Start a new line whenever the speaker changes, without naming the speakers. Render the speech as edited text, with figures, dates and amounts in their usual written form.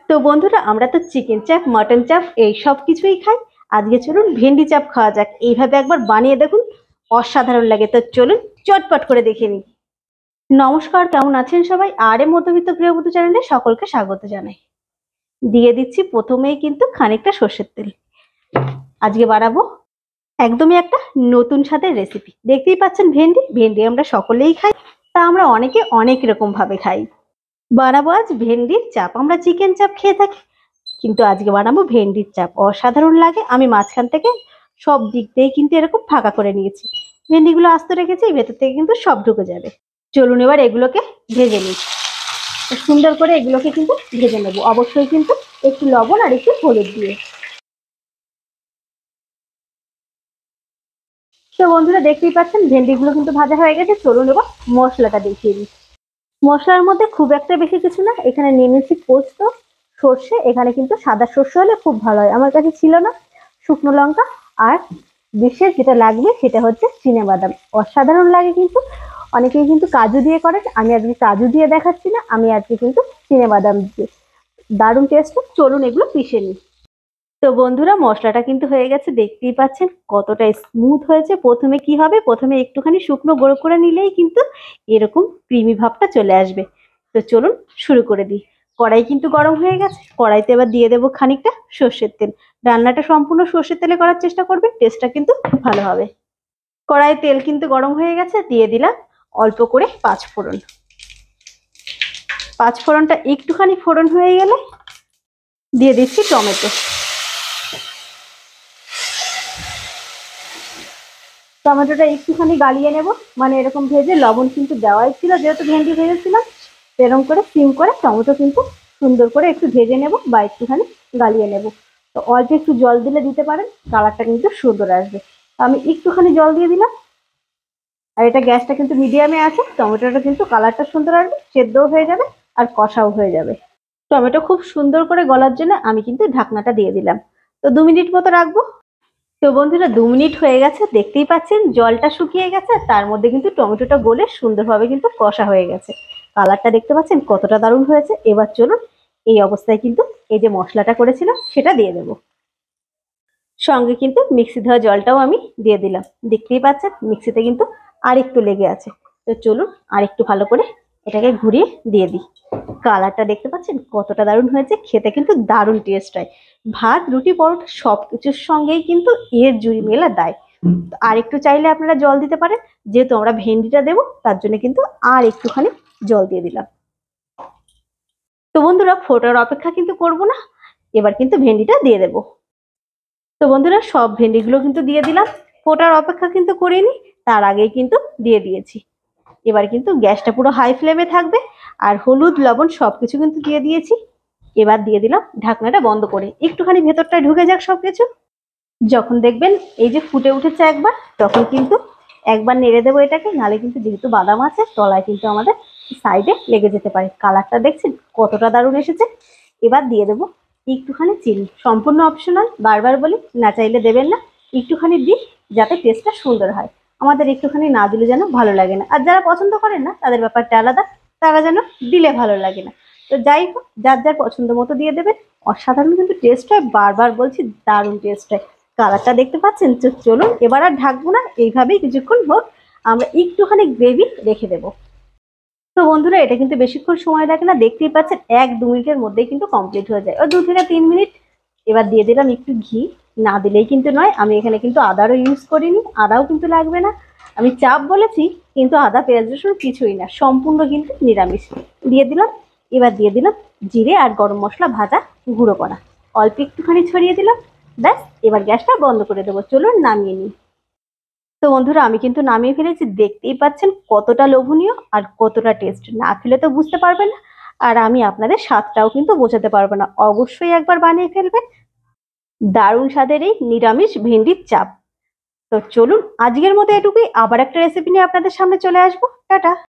তো বন্ধুরা, আমরা তো চিকেন চাপ, মটন চাপ এই সব কিছুই খাই। আজকে চলুন ভেন্ডি চাপ খাওয়া যাক। এইভাবে একবার বানিয়ে দেখুন, অসাধারণ লাগে। তো চলুন চটপট করে দেখে নিই। নমস্কার, কেমন আছেন সবাই? আরে মধ্যবিত্ত গৃহবধূ চ্যানেলে সকলকে স্বাগত জানাই। দিয়ে দিচ্ছি প্রথমেই কিন্তু খানিকটা সর্ষের তেল। আজকে বানাবো একদমই একটা নতুন স্বাদের রেসিপি। দেখতেই পাচ্ছেন ভেন্ডি ভেন্ডি আমরা সকলেই খাই, তা আমরা অনেকে অনেক রকম ভাবে খাই। বানাবো আজ ভেন্ডির চাপ। আমরা চিকেন চাপ খেয়ে থাকি, কিন্তু আজকে বানাবো ভেন্ডির চাপ। অসাধারণ লাগে। আমি মাঝখান থেকে সব দিক দিয়ে কিন্তু এরকম ফাঁকা করে নিয়েছি। ভেন্ডিগুলো আস্ত রেখেছি, ভেতর থেকে কিন্তু সব ঢুকে যাবে। চলুন এবার এগুলোকে ভেজে নিই। সুন্দর করে এগুলোকে কিন্তু ভেজে নেব, অবশ্যই কিন্তু একটু লবণ আর একটু হলুদ দিয়ে। তো বন্ধুরা, দেখতেই পাচ্ছেন ভেন্ডিগুলো কিন্তু ভাজা হয়ে গেছে। চলুন এবার মশলাটা দেখিয়ে দিই। মশলার মধ্যে খুব একটা বেশি কিছু না। এখানে নিয়ে নিচ্ছি পোস্ত, সর্ষে। এখানে কিন্তু সাদা সর্ষে হলে খুব ভালো হয়, আমার কাছে ছিল না। শুকনো লঙ্কা, আর বিশেষ যেটা লাগবে সেটা হচ্ছে চিনেবাদাম। অসাধারণ লাগে কিন্তু। অনেকেই কিন্তু কাজু দিয়ে করেন, আমি আজকে কাজু দিয়ে দেখাচ্ছি না, আমি আজকে কিন্তু চিনেবাদাম দিয়ে। দারুণ টেস্ট। চলুন এগুলো পিষে নিই। তো বন্ধুরা, মশলাটা কিন্তু হয়ে গেছে। দেখতেই পাচ্ছেন কতটা স্মুথ হয়েছে। প্রথমে কি হবে, প্রথমে একটুখানি শুকনো গুঁড়ো করে নিলেই কিন্তু এরকম ক্রিমি ভাবটা চলে আসবে। তো চলুন শুরু করে দিই। কড়াই কিন্তু গরম হয়ে গেছে। কড়াইতে এবার দিয়ে দেবো খানিকটা সর্ষের তেল। রান্নাটা সম্পূর্ণ সর্ষের তেলে করার চেষ্টা করবেন, টেস্টটা কিন্তু ভালো হবে। কড়াই তেল কিন্তু গরম হয়ে গেছে, দিয়ে দিলাম অল্প করে পাঁচফোড়ন। পাঁচফোড়নটা একটুখানি ফোড়ন হয়ে গেলে দিয়ে দিচ্ছি টমেটো। টমেটোটা একটুখানি গালিয়ে নেব, মানে এরকম ভেজে। লবণ কিন্তু দেওয়াই ছিল যেহেতু ভেন্ডি ভেজেছিলাম। এরকম করে সিম করে টমেটো কিন্তু সুন্দর করে একটু ভেজে নেব বা একটুখানি গালিয়ে নেব। তো অল্প একটু জল দিলে দিতে পারেন, কালারটা কিন্তু সুন্দর আসবে। আমি একটুখানি জল দিয়ে দিলাম। আর এটা গ্যাসটা কিন্তু মিডিয়ামে আছে। টমেটোটা কিন্তু কালারটা সুন্দর আসবে, সেদ্ধও হয়ে যাবে আর কষাও হয়ে যাবে। টমেটো খুব সুন্দর করে গলার জন্য আমি কিন্তু ঢাকনাটা দিয়ে দিলাম। তো 2 মিনিট মতো রাখবো। তো বন্ধুরা, 2 মিনিট হয়ে গেছে। দেখতেই পাচ্ছেন জলটা শুকিয়ে গেছে, তার মধ্যে কিন্তু টমেটোটা গলে সুন্দরভাবে কিন্তু কষা হয়ে গেছে। কালারটা দেখতে পাচ্ছেন কতটা দারুণ হয়েছে। এবার চলুন এই অবস্থায় কিন্তু এই যে মশলাটা করেছিলাম সেটা দিয়ে দেবো। সঙ্গে কিন্তু মিক্সি ধোয়া জলটাও আমি দিয়ে দিলাম। দেখতেই পাচ্ছেন মিক্সিতে কিন্তু আর একটু লেগে আছে। তো চলুন আর একটু ভালো করে এটাকে ঘুরিয়ে দিয়ে দিই। কালারটা দেখতে পাচ্ছেন কতটা দারুণ হয়েছে। খেতে কিন্তু দারুণ টেস্ট হয়। ভাত, রুটি, পরোটা সবকিছুর সঙ্গেই কিন্তু এর জুড়ি মেলা দেয়। আর একটু চাইলে আপনারা জল দিতে পারেন, যেহেতু আমরা ভেন্ডিটা দেবো তার জন্য কিন্তু আর একটুখানি জল দিয়ে দিলাম। তো বন্ধুরা, ফোটার অপেক্ষা কিন্তু করবো না, এবার কিন্তু ভেন্ডিটা দিয়ে দেবো। তো বন্ধুরা, সব ভেন্ডিগুলো কিন্তু দিয়ে দিলাম। ফোটার অপেক্ষা কিন্তু করিনি, তার আগেই কিন্তু দিয়ে দিয়েছি। এবার কিন্তু গ্যাসটা পুরো হাই ফ্লেমে থাকবে। আর হলুদ, লবণ সবকিছু কিন্তু দিয়ে দিয়েছি। এবার দিয়ে দিলাম ঢাকনাটা বন্ধ করে, একটুখানি ভেতরটায় ঢুকে যাক সবকিছু। যখন দেখবেন এই যে ফুটে উঠেছে একবার, তখন কিন্তু একবার নেড়ে দেবো এটাকে, নাহলে কিন্তু যেহেতু বাদাম আছে তলায় কিন্তু আমাদের সাইডে লেগে যেতে পারে। কালারটা দেখছেন কতটা দারুণ এসেছে। এবার দিয়ে দেবো একটুখানি চিনি, সম্পূর্ণ অপশনাল। বারবার বলি, না চাইলে দেবেন না, একটুখানি দিই যাতে টেস্টটা সুন্দর হয়। আমাদের একটুখানি না দিলে যেন ভালো লাগে না। আর যারা পছন্দ করেন না তাদের ব্যাপারটা আলাদা, তারা যেন দিলে ভালো লাগে না। তো যাই হোক, যার যার পছন্দ মতো দিয়ে দেবেন। অসাধারণ কিন্তু টেস্ট হয়, বারবার বলছি দারুণ টেস্ট হয়। কালারটা দেখতে পাচ্ছেন। চলুন এবার আর ঢাকবো না, এইভাবেই কিছুক্ষণ হোক। আমরা একটুখানি গ্রেভি রেখে দেবো। তো বন্ধুরা, এটা কিন্তু বেশিক্ষণ সময় লাগে না। দেখতেই পাচ্ছেন 1-2 মিনিটের মধ্যেই কিন্তু কমপ্লিট হয়ে যায়, ওই 2 থেকে 3 মিনিট। এবার দিয়ে দিলাম একটু ঘি। না দিলেই কিন্তু নয়, আমি এখানে কিন্তু আদারও ইউজ করিনি, আদাও কিন্তু লাগবে না। আমি চাপ বলেছি, কিন্তু আদা, পেঁয়াজ, রসুন কিছুই না, সম্পূর্ণ কিন্তু নিরামিষ। দিয়ে দিলাম। এবার দিয়ে দিলাম জিরে আর গরম মশলা ভাজা গুঁড়ো করা, অল্প একটুখানি ছড়িয়ে দিলাম। ব্যাস, এবার গ্যাসটা বন্ধ করে দেবো। চলুন নামিয়ে নিই। তো বন্ধুরা, আমি কিন্তু নামিয়ে ফেলেছি। দেখতেই পাচ্ছেন কতটা লোভনীয় আর কতটা টেস্ট। না খেলে তো বুঝতে পারবেন না, আর আমি আপনাদের স্বাদটাও কিন্তু বোঝাতে পারবো না। অবশ্যই একবার বানিয়ে ফেলবেন। দারুণ স্বাদের এই নিরামিষ ভেন্ডির চাপ। তো চলুন আজকের মতো এটুকুই। আবার একটা রেসিপি নিয়ে আপনাদের সামনে চলে আসবো। টাটা।